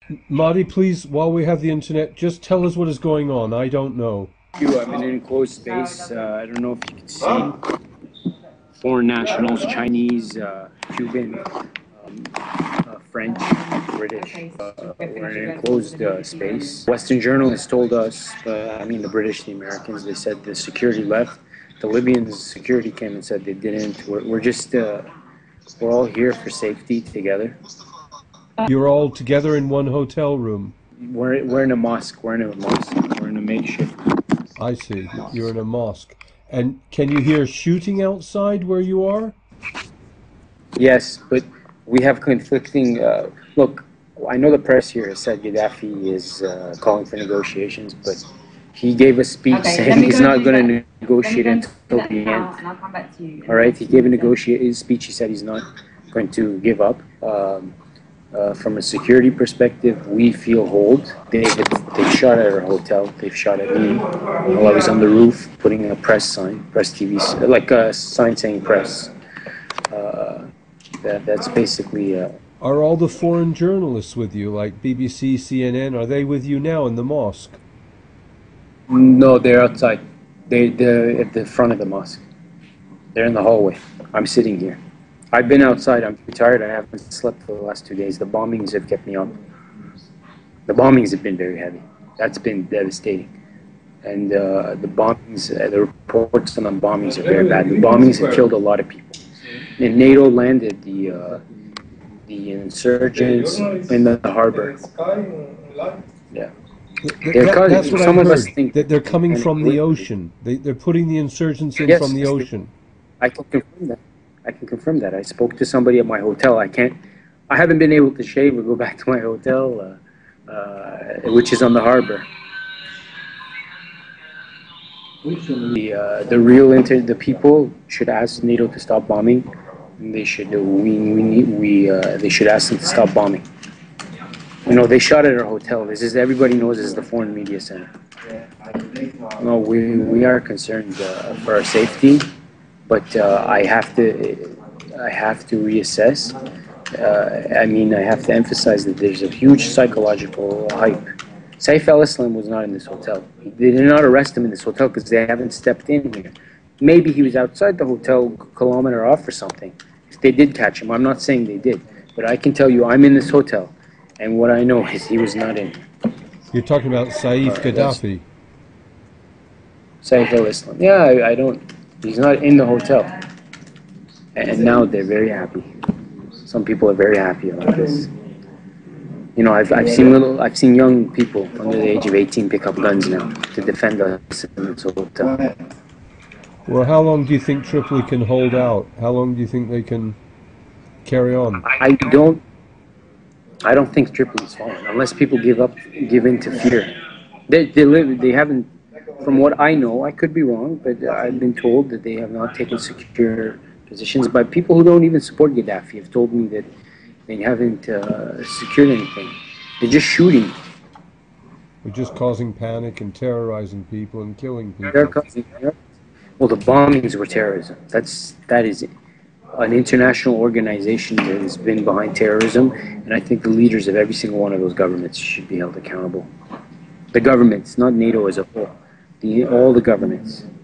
Marty, please, while we have the internet, just tell us what is going on. I don't know. I'm in an enclosed space. I don't know if you can see foreign nationals, Chinese, Cuban, French, British. We're in an enclosed space. Western journalists told us, I mean the British, the Americans, they said the security left. The Libyans' security came and said they didn't. We're all here for safety together. You're all together in one hotel room. We're in a mosque. We're in a mosque. We're in a makeshift. I see. You're in a mosque. And can you hear shooting outside where you are? Yes, but we have conflicting. Look, I know the press here has said Gaddafi is calling for negotiations, but he gave a speech saying he's not going to negotiate until the end. All right, he gave a negotiate speech. He said he's not going to give up. From a security perspective, we feel hold. They shot at our hotel. They've shot at me while I was on the roof, putting a press sign, press TV, like a sign saying press. That's basically. Are all the foreign journalists with you, like BBC, CNN? Are they with you now in the mosque? No, they're outside. They're at the front of the mosque. They're in the hallway. I'm sitting here. I've been outside. I'm tired. I haven't slept for the last 2 days. The bombings have kept me up. The bombings have been very heavy. That's been devastating. And the bombings, the reports on the bombings are very bad. The bombings have killed a lot of people. And NATO landed the insurgents in the harbor. Yeah. That's what I've heard. That they're coming from the ocean. They're putting the insurgents in from the ocean. I can confirm that. I can confirm that. I spoke to somebody at my hotel. I haven't been able to shave or go back to my hotel, which is on the harbor. The people should ask NATO to stop bombing. They should they should ask them to stop bombing. You know, they shot at our hotel. Everybody knows this is the foreign media center. No, we are concerned for our safety. But I have to reassess. I mean, I have to emphasize that there's a huge psychological hype. Saif al-Islam was not in this hotel. They did not arrest him in this hotel because they haven't stepped in here. Maybe he was outside the hotel, a kilometer off or something. If they did catch him, I'm not saying they did, but I can tell you I'm in this hotel, and what I know is he was not in. You're talking about Saif Gaddafi. Saif al-Islam. Yeah, I don't. He's not in the hotel, and now they're very happy. Some people are very happy about this. You know, I've seen young people under the age of 18 pick up guns now to defend us in this hotel. Well, how long do you think Tripoli can hold out? How long do you think they can carry on? I don't think Tripoli's falling unless people give in to fear. They haven't. From what I know, I could be wrong, but I've been told that they have not taken secure positions by people who don't even support Gaddafi. Have told me that they haven't secured anything. They're just shooting. They're just causing panic and terrorizing people and killing people. Well, the bombings were terrorism. That is an international organization that has been behind terrorism, and I think the leaders of every single one of those governments should be held accountable. The governments, not NATO as a whole. All the governments.